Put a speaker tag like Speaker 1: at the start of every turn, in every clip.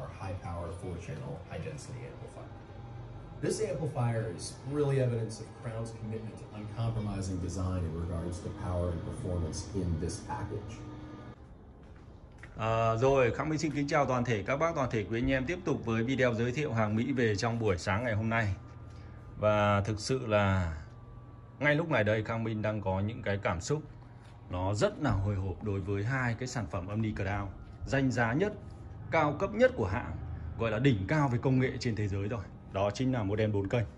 Speaker 1: our high-power 4-channel high-density amplifier. This amplifier is really evidence of Crown's commitment to uncompromising design in regards to power and performance in this package.
Speaker 2: Rồi, Khang Minh xin kính chào toàn thể các bác, toàn thể quý anh em, tiếp tục với video giới thiệu hàng Mỹ về trong buổi sáng ngày hôm nay. Và thực sự là ngay lúc này đây Khang Minh đang có những cái cảm xúc nó rất là hồi hộp đối với hai cái sản phẩm âm ni Crown danh giá nhất, cao cấp nhất của hãng, gọi là đỉnh cao về công nghệ trên thế giới rồi. Đó chính là model 4 kênh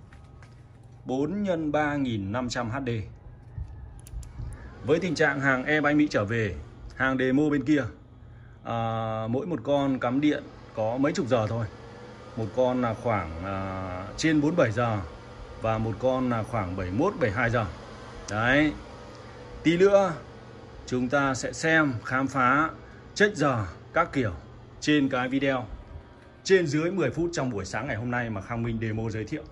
Speaker 2: 4x3500 HD. Với tình trạng hàng e bay Mỹ trở về, hàng demo bên kia, mỗi một con cắm điện có mấy chục giờ thôi. Một con là khoảng trên 47 giờ và một con là khoảng 71-72 giờ. Đấy. Tí nữa chúng ta sẽ xem, khám phá, check giờ các kiểu trên cái video trên dưới 10 phút trong buổi sáng ngày hôm nay mà Khang Minh demo giới thiệu.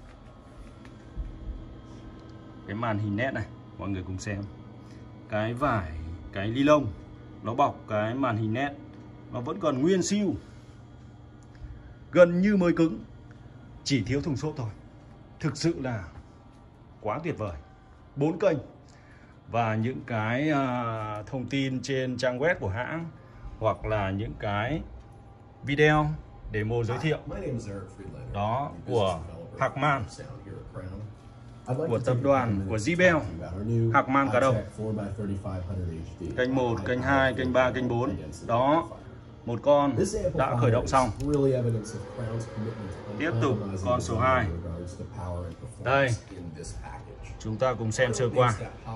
Speaker 2: Cái màn hình LED này, mọi người cùng xem. Cái vải, cái ni lông nó bọc cái màn hình LED nó vẫn còn nguyên siêu, gần như mới cứng, chỉ thiếu thùng xốp thôi. Thực sự là quá tuyệt vời. 4 kênh và những cái thông tin trên trang web của hãng hoặc là những cái video demo giới thiệu đó của Harman, của tập đoàn của JBL, Harman cả đâu. Kênh 1, kênh 2, kênh 3, kênh 4. Đó, một con đã khởi động xong. Tiếp tục con số 2. Đây, chúng ta cùng xem sơ qua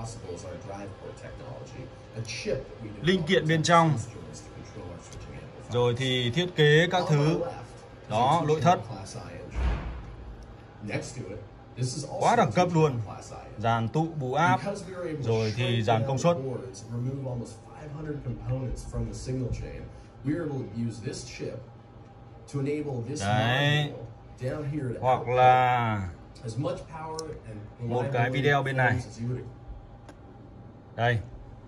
Speaker 2: linh kiện bên trong, rồi thì thiết kế các thứ. Đó, nội thất quá đẳng cấp luôn. Dàn tụ bù áp, rồi thì dàn công suất. Đấy. Hoặc là một cái video bên này. Đây.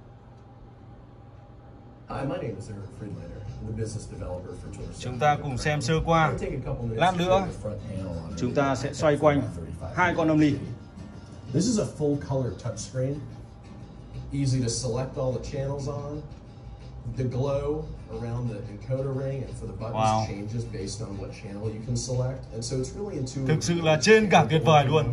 Speaker 2: Chúng ta cùng xem sơ qua. Lát nữa chúng ta sẽ xoay quanh hai con âm ly.
Speaker 1: This is a full color touchscreen. Easy to select all the channels on. The glow around the encoder ring and for the buttons changes based on what channel you can select. And so it's really intuitive.
Speaker 2: Thực sự là trên cả tuyệt vời luôn.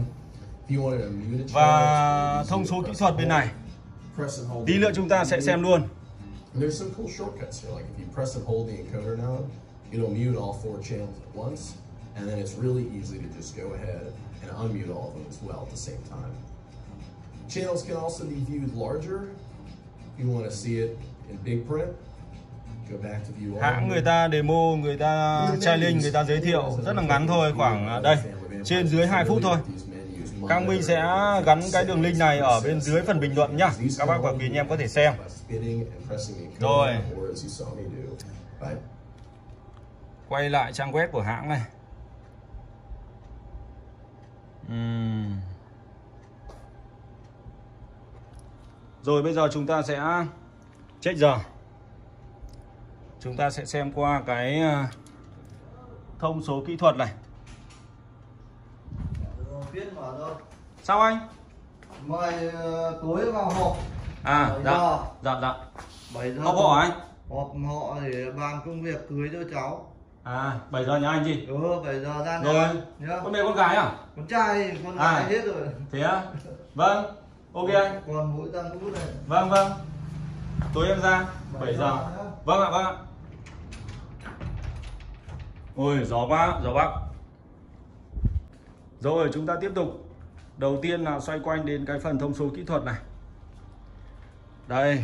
Speaker 2: Và thông số kỹ thuật bên này. Tí nữa chúng ta sẽ xem luôn.
Speaker 1: There's some cool shortcuts here, like if you press and hold the encoder node, it'll mute all 4 channels at once, and then it's really easy to just go ahead and unmute all of them as well at the same time. Channels can also be viewed larger. If you want to see it in big print, go back to view all.
Speaker 2: Hãng người ta demo, người ta challenge, người ta giới thiệu rất là ngắn thôi, khoảng đây, trên dưới 2 phút thôi. Khang Minh sẽ gắn cái đường link này ở bên dưới phần bình luận nhá. Các bác và quý anh em có thể xem. Rồi. Quay lại trang web của hãng này. Rồi bây giờ chúng ta sẽ check giờ. Chúng ta sẽ xem qua cái thông số kỹ thuật này. Sao anh?
Speaker 3: Mời tối vào họp.
Speaker 2: Dạ.
Speaker 3: 7 giờ.
Speaker 2: Họp họ anh?
Speaker 3: Họp họ để bàn công việc cưới cho cháu.
Speaker 2: 7 giờ nhà anh gì?
Speaker 3: 7 giờ ra
Speaker 2: rồi
Speaker 3: nhá.
Speaker 2: Con mẹ con gái à?
Speaker 3: Con trai, con gái hết rồi.
Speaker 2: Thế á? Vâng. Ok anh.
Speaker 3: Còn mỗi tăng phút này.
Speaker 2: Vâng. Tối em ra 7 giờ. Vâng ạ. Ôi gió quá, gió bắc. Rồi chúng ta tiếp tục. Đầu tiên là xoay quanh đến cái phần thông số kỹ thuật này. Đây.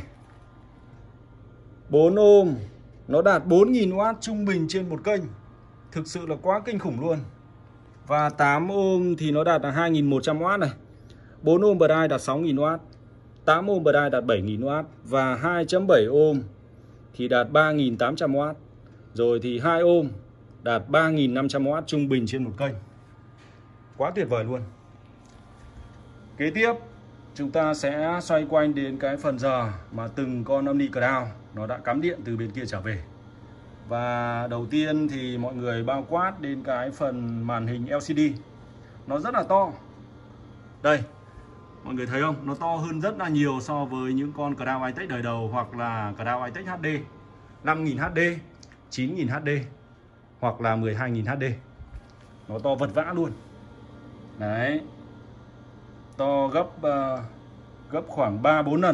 Speaker 2: 4 ohm nó đạt 4000W trung bình trên một kênh. Thực sự là quá kinh khủng luôn. Và 8 ohm thì nó đạt là 2100W này. 4 ohm bật đai đạt 6000W. 8 ohm bật đai đạt 7000W và 2.7 ohm thì đạt 3800W. Rồi thì 2 ohm đạt 3500W trung bình trên một kênh. Quá tuyệt vời luôn. Kế tiếp chúng ta sẽ xoay quanh đến cái phần giờ mà từng con âm ni Crown nó đã cắm điện từ bên kia trở về. Và đầu tiên thì mọi người bao quát đến cái phần màn hình LCD. Nó rất là to. Đây, mọi người thấy không? Nó to hơn rất là nhiều so với những con Crown iTech đời đầu hoặc là Crown iTech HD 5000 HD, 9000 HD hoặc là 12000 HD. Nó to vật vã luôn. Đấy. To gấp khoảng 3-4 lần.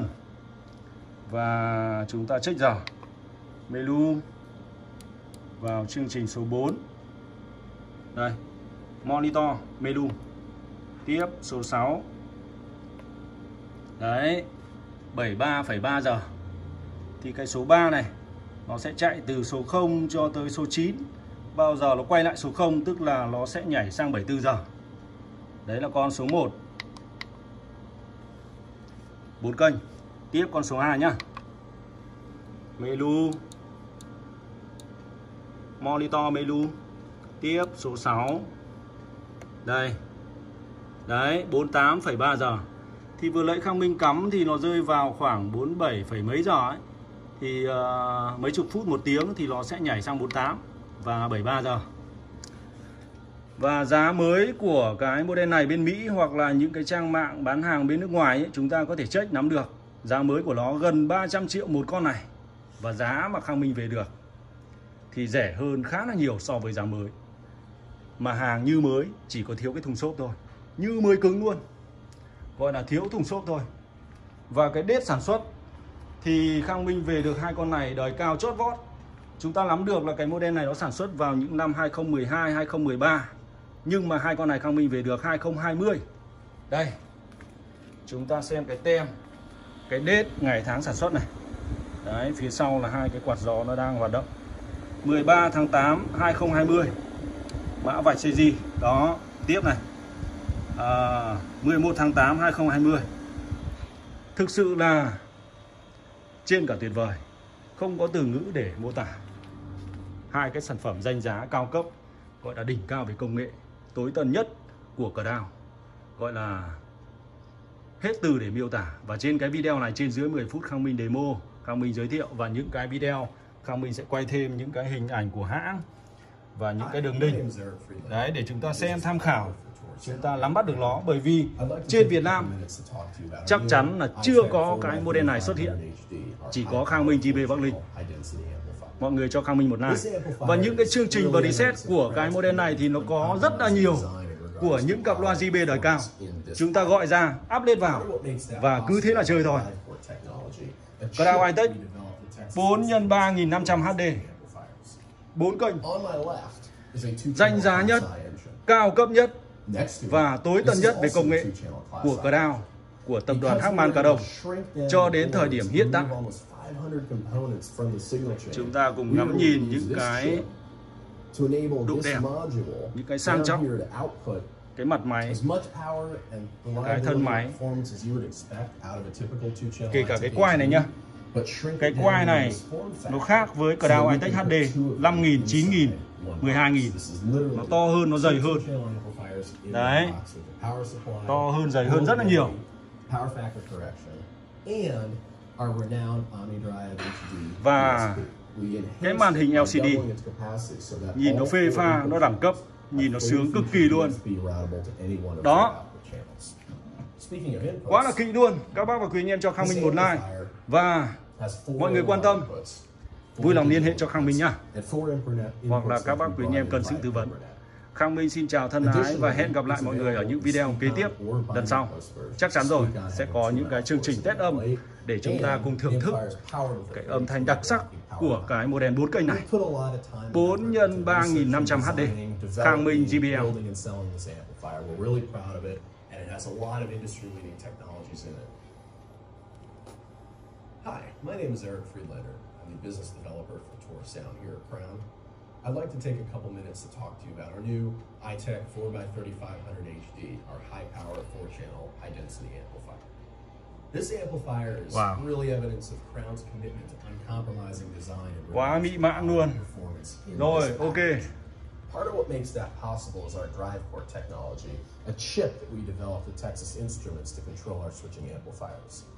Speaker 2: Và chúng ta check giờ. Menu vào chương trình số 4. Đây. Monitor, menu. Tiếp số 6. Đấy, 73,3 giờ. Thì cái số 3 này nó sẽ chạy từ số 0 cho tới số 9. Bao giờ nó quay lại số 0 tức là nó sẽ nhảy sang 74 giờ. Đấy là con số 1. 4 kênh. Tiếp con số 2 nhá. Menu. Monitor menu. Tiếp số 6. Đây. Đấy, 48,3 giờ. Thì vừa nãy Khang Minh cắm thì nó rơi vào khoảng 47 phẩy mấy giờ ấy. Thì mấy chục phút, một tiếng thì nó sẽ nhảy sang 48 và 73 giờ. Và giá mới của cái model này bên Mỹ hoặc là những cái trang mạng bán hàng bên nước ngoài ấy, chúng ta có thể check nắm được. Giá mới của nó gần 300 triệu một con này. Và giá mà Khang Minh về được thì rẻ hơn khá là nhiều so với giá mới. Mà hàng như mới, chỉ có thiếu cái thùng xốp thôi. Như mới cứng luôn. Gọi là thiếu thùng xốp thôi. Và cái date sản xuất thì Khang Minh về được hai con này đời cao chót vót. Chúng ta nắm được là cái model này nó sản xuất vào những năm 2012, 2013. Nhưng mà hai con này Khang Minh về được 2020. Đây. Chúng ta xem cái tem, cái date, ngày tháng sản xuất này. Đấy, phía sau là hai cái quạt gió nó đang hoạt động. 13 tháng 8, 2020. Mã vạch CG. Đó, tiếp này. 11 tháng 8, 2020. Thực sự là trên cả tuyệt vời. Không có từ ngữ để mô tả. Hai cái sản phẩm danh giá cao cấp, gọi là đỉnh cao về công nghệ, tối tân nhất của Crown. Gọi là hết từ để miêu tả. Và trên cái video này, trên dưới 10 phút Khang Minh demo, Khang Minh giới thiệu. Và những cái video Khang Minh sẽ quay thêm những cái hình ảnh của hãng và những cái đường link. Đấy, để chúng ta xem tham khảo, chúng ta nắm bắt được nó. Bởi vì trên Việt Nam chắc chắn là chưa có cái model này xuất hiện. Chỉ có Khang Minh JB Bắc Ninh. Mọi người cho Khang Minh một like. Và những cái chương trình và reset của cái model này thì nó có rất là nhiều của những cặp loa JB đời cao. Chúng ta gọi ra, up lên vào và cứ thế là chơi thôi. Crown iTech 4x3500 HD, 4 kênh, danh giá nhất, cao cấp nhất và tối tân nhất về công nghệ của Crown, của tập đoàn Harman Kardon cho đến thời điểm hiện tại. Chúng ta cùng ngắm nhìn những cái độ đẹp, những cái sang trọng, cái mặt máy, cái thân máy, kể cả cái quai này nhá. Cái quai này nó khác với Crown iTech HD 5000, 9000, 12000. Nó to hơn, nó dày hơn. Đấy, to hơn, dày hơn rất là nhiều. Và cái màn hình LCD nhìn nó phê pha, nó đẳng cấp, nhìn nó sướng cực kỳ luôn. Đó, quá là kỹ luôn. Các bác và quý anh em cho Khang Minh một like. Và mọi người quan tâm, vui lòng liên hệ cho Khang Minh nhá. Hoặc là các bác quý anh em cần sự tư vấn. Khang Minh xin chào thân ái và hẹn gặp lại mọi người ở những video kế tiếp lần sau. Chắc chắn rồi, sẽ có những cái chương trình test âm để chúng ta cùng thưởng thức cái âm thanh đặc sắc của cái model 4 kênh này. 4x3500 HD, Khang Minh JBL.
Speaker 1: Hi, my name is Eric Friedlander. I'm the business developer for Tor Sound here at Crown. I'd like to take a couple minutes to talk to you about our new iTech 4x3500 HD, our high-power 4-channel high-density amplifier. This amplifier is really evidence of Crown's commitment to uncompromising design and
Speaker 2: quá mỹ mãn luôn. Rồi, ok.
Speaker 1: Part of what makes that possible is our DriveCore technology, a chip that we developed at Texas Instruments to control our switching amplifiers.